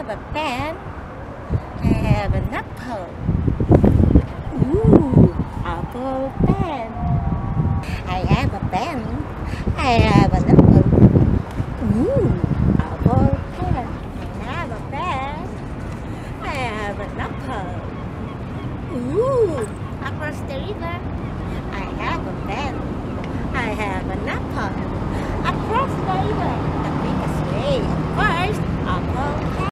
have a pen. I have an apple. Ooh, apple pen. I have a pen. I have an apple.